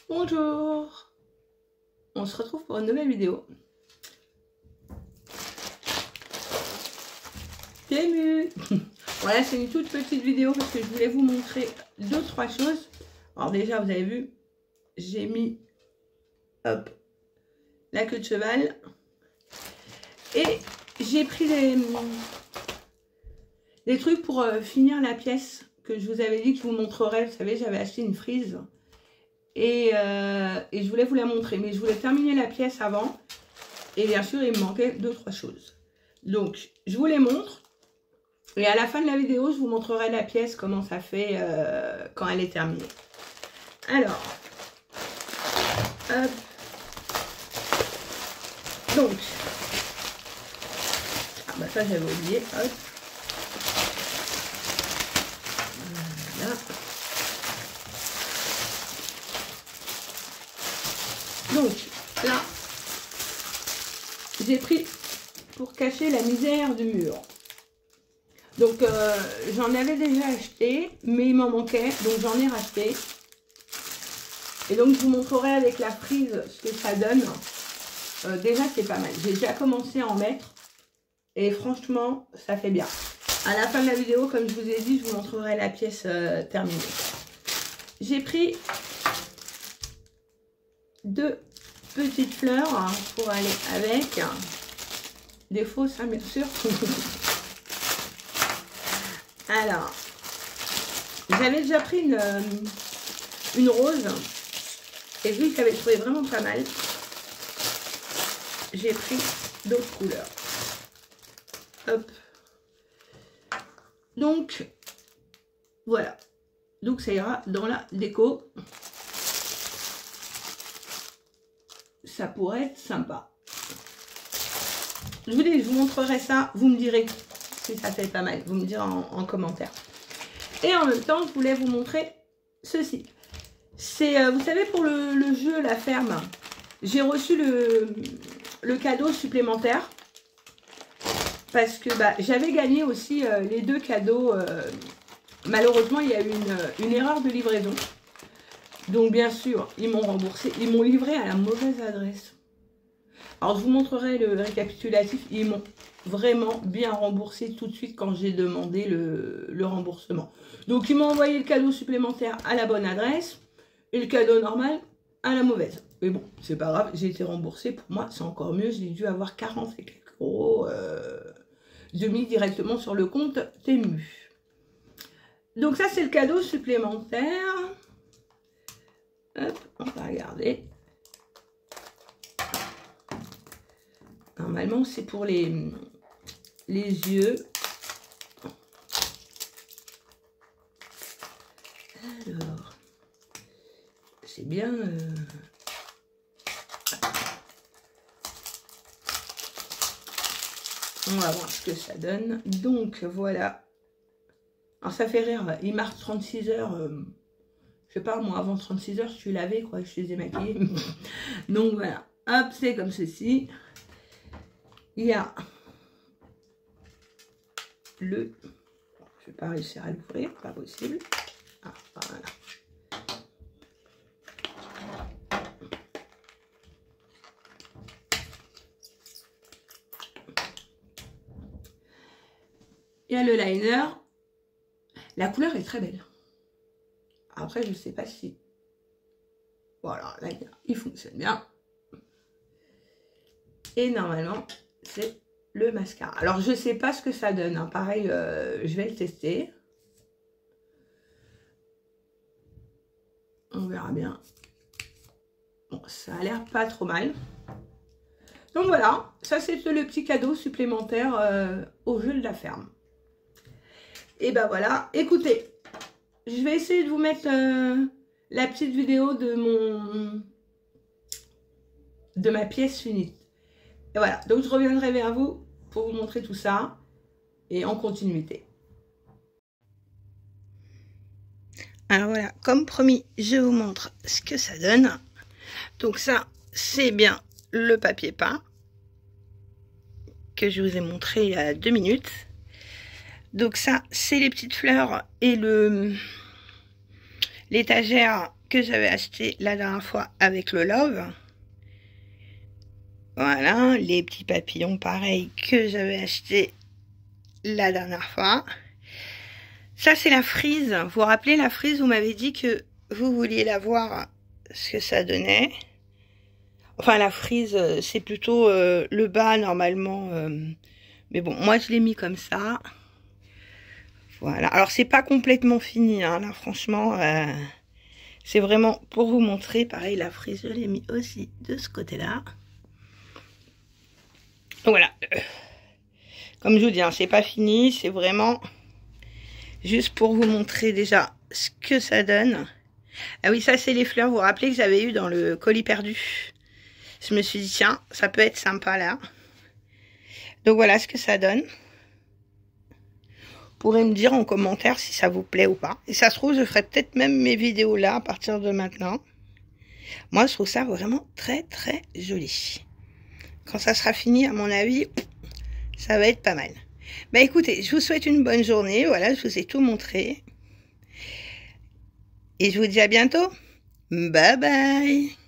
Bonjour, on se retrouve pour une nouvelle vidéo. Tému. Voilà, c'est une toute petite vidéo parce que je voulais vous montrer 2-3 choses. Alors déjà, vous avez vu, j'ai mis hop, la queue de cheval. Et j'ai pris des trucs pour finir la pièce que je vous avais dit que je vous montrerai. Vous savez, j'avais acheté une frise. Et je voulais vous la montrer, mais je voulais terminer la pièce avant. Et bien sûr, il me manquait 2-3 choses. Donc, je vous les montre. Et à la fin de la vidéo, je vous montrerai la pièce, comment ça fait quand elle est terminée. Alors, hop. Donc, ah bah ça j'avais oublié, hop. Voilà. Donc là, j'ai pris pour cacher la misère du mur. Donc j'en avais déjà acheté, mais il m'en manquait, donc j'en ai racheté. Et donc je vous montrerai avec la frise ce que ça donne. Déjà c'est pas mal. J'ai déjà commencé à en mettre et franchement ça fait bien. À la fin de la vidéo, comme je vous ai dit, je vous montrerai la pièce terminée. J'ai pris 2 petites fleurs hein, pour aller avec. Des fausses, hein, bien sûr. Alors, j'avais déjà pris une rose. Et vu que j'avais trouvé vraiment pas mal, j'ai pris d'autres couleurs. Hop. Donc, voilà. Donc, ça ira dans la déco. Ça pourrait être sympa. Je vous dis, je vous montrerai ça. Vous me direz si ça fait pas mal. Vous me direz en commentaire. Et en même temps, je voulais vous montrer ceci. C'est, vous savez, pour le jeu La Ferme, j'ai reçu le cadeau supplémentaire. Parce que bah, j'avais gagné aussi les 2 cadeaux. Malheureusement, il y a eu une erreur de livraison. Donc, bien sûr, ils m'ont remboursé. Ils m'ont livré à la mauvaise adresse. Alors, je vous montrerai le récapitulatif. Ils m'ont vraiment bien remboursé tout de suite quand j'ai demandé le remboursement. Donc, ils m'ont envoyé le cadeau supplémentaire à la bonne adresse et le cadeau normal à la mauvaise. Mais bon, c'est pas grave, j'ai été remboursée. Pour moi, c'est encore mieux. J'ai dû avoir 40 et quelques euros de mis directement sur le compte Tému. Donc, ça, c'est le cadeau supplémentaire. Hop, on va regarder. Normalement, c'est pour les yeux. Alors, c'est bien. On va voir ce que ça donne. Donc, voilà. Alors, ça fait rire. Il marque 36 heures. Je sais pas, moi, avant 36 heures, je suis lavée, quoi. Je suis démaquillée. Donc, voilà. Hop, c'est comme ceci. Il y a le... Je vais pas réussir à l'ouvrir, pas possible. Ah, voilà. Il y a le liner. La couleur est très belle. Après, je sais pas si... Voilà, là, il fonctionne bien. Et normalement, c'est le mascara. Alors, je sais pas ce que ça donne. Hein. Pareil, je vais le tester. On verra bien. Bon, ça a l'air pas trop mal. Donc voilà, ça c'est le petit cadeau supplémentaire au jeu de La Ferme. Et ben voilà, écoutez, je vais essayer de vous mettre la petite vidéo de ma pièce unique. Et voilà, donc je reviendrai vers vous pour vous montrer tout ça et en continuité. Alors voilà, comme promis, je vous montre ce que ça donne. Donc ça, c'est bien le papier peint que je vous ai montré il y a 2 minutes. Donc ça, c'est les petites fleurs et l'étagère que j'avais acheté la dernière fois avec le Love. Voilà, les petits papillons pareil que j'avais acheté la dernière fois. Ça, c'est la frise. Vous vous rappelez la frise? Vous m'avez dit que vous vouliez la voir, ce que ça donnait. Enfin, la frise, c'est plutôt le bas, normalement. Mais bon, moi, je l'ai mis comme ça. Voilà. Alors, c'est pas complètement fini, hein, là, franchement. C'est vraiment pour vous montrer. Pareil, la frise, je l'ai mis aussi de ce côté-là. Voilà. Comme je vous dis, hein, c'est pas fini. C'est vraiment juste pour vous montrer déjà ce que ça donne. Ah oui, ça, c'est les fleurs. Vous vous rappelez que j'avais eu dans le colis perdu. Je me suis dit, tiens, ça peut être sympa, là. Donc, voilà ce que ça donne. Vous pourrez me dire en commentaire si ça vous plaît ou pas. Et ça se trouve, je ferai peut-être même mes vidéos là, à partir de maintenant. Moi, je trouve ça vraiment très, très joli. Quand ça sera fini, à mon avis, ça va être pas mal. Bah, écoutez, je vous souhaite une bonne journée. Voilà, je vous ai tout montré. Et je vous dis à bientôt. Bye bye.